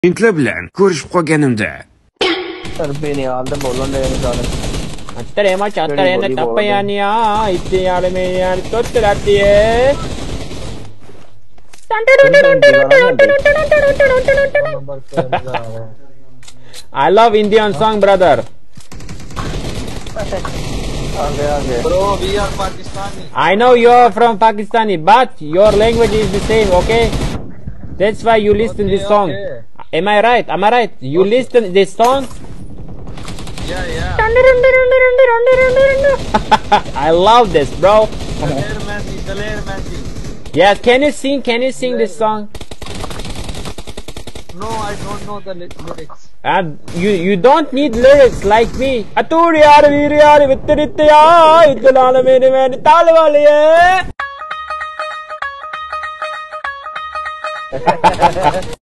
Hindlar bilan ko'rishib qolganimda beni aldı bolon derini zalim. Terima carena tapayania itiare me totterati. I love Indian song, brother. Bro, we are Pakistani. I know you're from Pakistani, but your language is the same, okay? That's why you listen this song. Okay. Am I right? Am I right? You listen this song? Yeah. I love this, bro. Daler Messi. Yeah, can you sing? Can you sing this song? No, I don't know the lyrics. You don't need lyrics like me. Aturi yaar veer yaar vitritya idlal mere main taal wale hai.